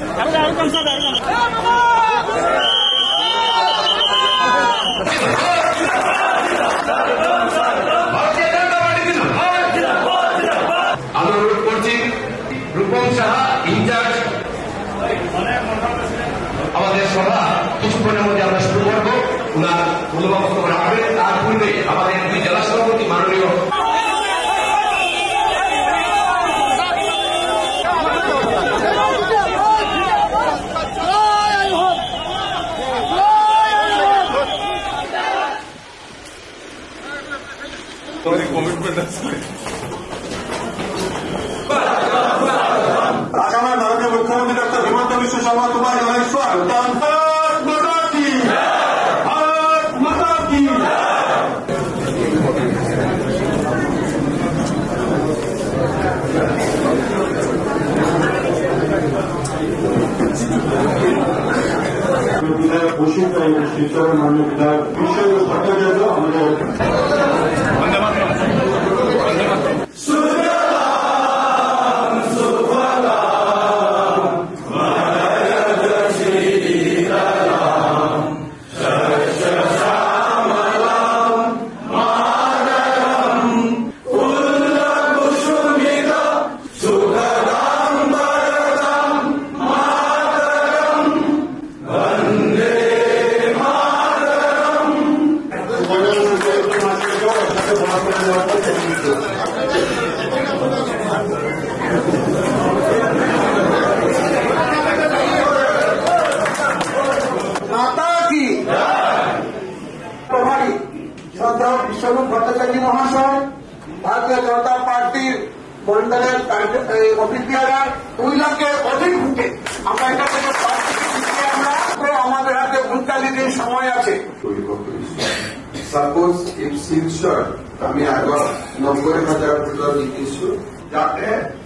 অনুরোধ করছি রূপম সাহা ইনচার্জ আমাদের সভা কিছুক্ষণের মধ্যে আমরা শুরু করবো। উনার মূল্যবান বক্তব্য রাখবেন। তার পূর্বে আমাদের দুই জেলা সভাপতি মাননীয় আসামের মাননীয় মুখ্যমন্ত্রী ডক্টর হিমন্ত বিশ্ব শর্মা তোমার অনেক স্বাগতম। বিধায়ক বসির শিবচরের মাননীয় বিধায়ক বিশ্ব ভট্টাচার্য আমাদের বিশ্বরূপ ভট্টাচার্য মহাশয় ভারতীয় জনতা পার্টির মন্ডলের অফিস বিহার 2 লাখের অধিক ভোটে আমরা এটা থেকে আমাদের হাতে 39 দিন সময় আছে। সাপোজ ইফ শিলচর আমি আগত 90,000 ভোটৰ জিকিছো, যাতে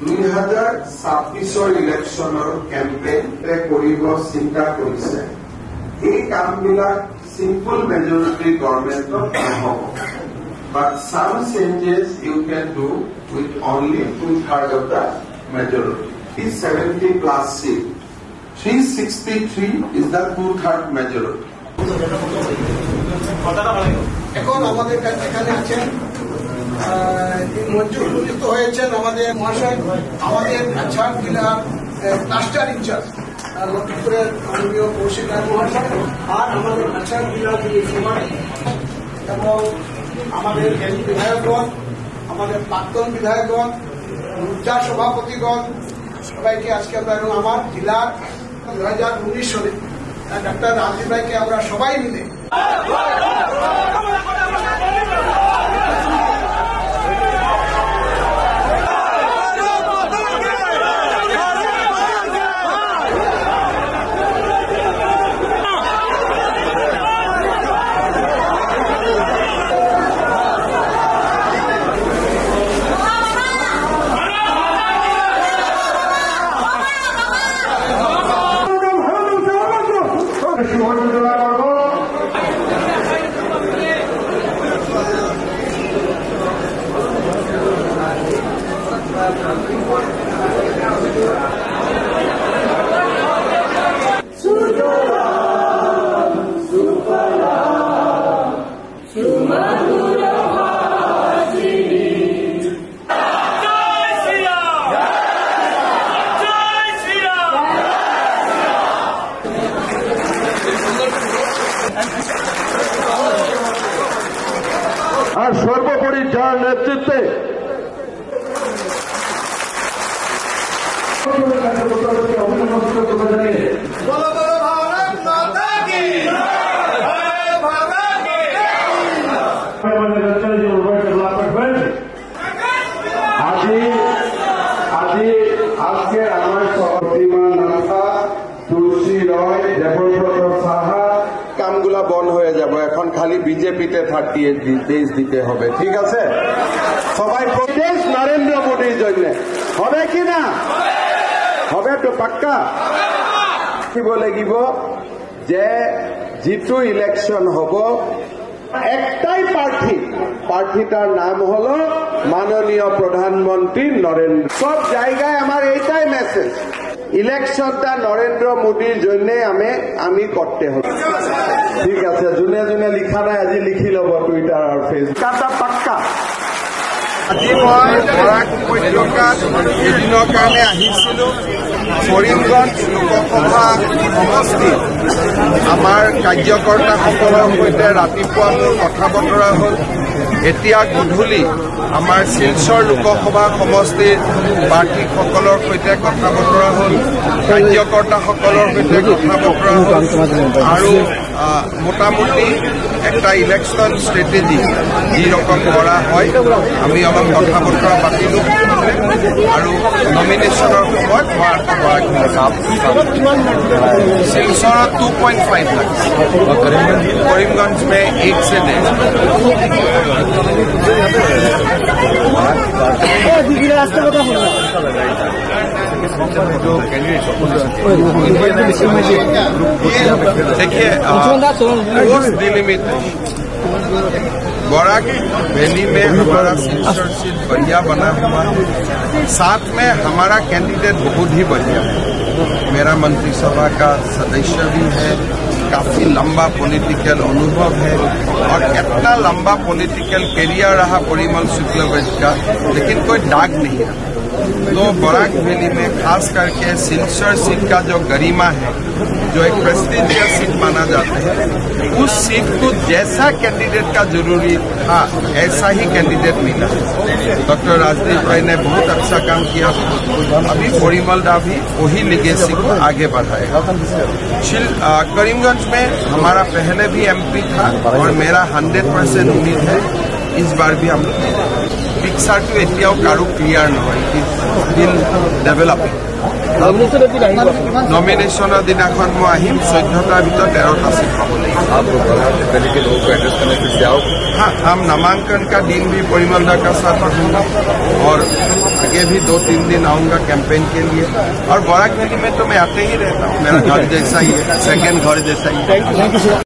2026 ইলেকশ্যনৰ কেম্পেইন কৰিব চিন্তা কৰিছে। এই কামবিলাক simple majority government of Homo. But some changes you can do with only 2/3 of the majority. 70 plus seat. 363 is the 2/3 majority. এখন আমাদের এখানে আছেন মঞ্জুর উপযুক্ত হয়েছেন আমাদের মহাশয়, আমাদের ঝাড় জেলার ক্লাস্টার ইনচার্জ লক্ষ্মীপুরের মাননীয় কৌশিক রায় মহাশয়, আর আমাদের ঝাড় জেলার যিনি সভাপতি এবং আমাদের বিধায়কগণ, আমাদের প্রাক্তন বিধায়কগণ, ঊর্জা সভাপতিগণ, সবাইকে আজকে আমরা এবং আমার জেলার 2019 সালে ডাক্তার রাজীব রায়কে আমরা সবাই মিলে আর সর্বোপরি যার নেতৃত্বে আজকে আমার প্রতিমা নাথা, তুলসী রয়, দেবব্রত সাহা কামগুলা বন্ধ হয়ে যাব। এখন খালি বিজেপিতে 38 দিতে হবে, ঠিক আছে? সবাই প্রদেশ নরেন্দ্র মোদীর জন্য হবে কি না? হবে তো পাক্কা দিব লাগিব যে যিটো ইলেকশন হব একটাই প্রার্থীটার নাম হল মাননীয় প্রধানমন্ত্রী নরেন্দ্র। সব জায়গায় আমার এইটাই মেসেজ, ইলেকশনটা নরেন্দ্র মোদীর জন্য আমি করতে হবে। ঠিক আছে, যোনে যোনে লিখা নাই আজি লিখি ল'ব টুইটাৰ আৰু ফেচবুক পাক্কা। আজি মই বৰাক উপত্যকাত এদিনৰ কাৰণে আহিছিলোঁ। কৰিমগঞ্জ লোকসভা সমষ্টি আমাৰ কাৰ্যকৰ্তাসকলৰ সৈতে ৰাতিপুৱা মোৰ কথা বতৰা হ'ল। এতিয়া গধূলি আমাৰ শিলচৰ লোকসভা সমষ্টিৰ প্ৰাৰ্থীসকলৰ সৈতে কথা বতৰা হ'ল, কাৰ্যকৰ্তাসকলৰ সৈতে কথা বতৰা হ'ল আৰু মোটামুটি একটা ইলেকশন স্ট্রেটেজি যেরকম করা হয় আমি অলপ কথা বতৰা পাতিলোঁ আৰু নমিনেশনৰ সময়ত শিলচৰত 2.5 लाख, करीमगंज में 1 से 1.5। देखिए बराक वैली में हमारा सेंसर सीट बढ़िया बना हुआ है, साथ में हमारा कैंडिडेट बहुत ही बढ़िया है। मेरा मंत्रिसभा का सदस्य भी है, काफी लंबा पॉलिटिकल अनुभव है और इतना लंबा पॉलिटिकल कैरियर रहा परिमल शुक्लवैद्य का, लेकिन कोई दाग नहीं रहा। तो बराक वैली में खास करके सिलचर सीट का जो गरिमा है, जो एक प्रेस्टीजियस सीट माना जाता है, उस सीट को जैसा कैंडिडेट का जरूरी था ऐसा ही कैंडिडेट मिला। डॉक्टर राजदीप भाई ने बहुत अच्छा काम किया। अभी परिमल दा भी वही लिगेसी को आगे बढ़ाएगा। करीमगंज में हमारा पहले भी एमपी था और मेरा 100% उम्मीद है इस बार भी हम पिक्चर तो एतियाओ कारो क्लियर নহয়, স্টিল ডেভেলপিং। নমিনেশনৰ দিনাখন মই আহিম 14টাৰ ভিতৰত 13টা सीट पाब লাগিব। हाँ, हम नामांकन का दिन भी परिमल दा का साथ रहूंगा और आगे भी 2-3 दिन आऊंगा कैंपेन के लिए। और बराक वैली में तो मैं आते ही रहता हूँ, मेरा घर जैसा ही है, सेकेंड घर जैसा ही है।